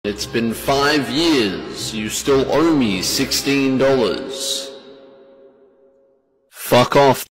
It's been 5 years. You still owe me $16. Fuck off.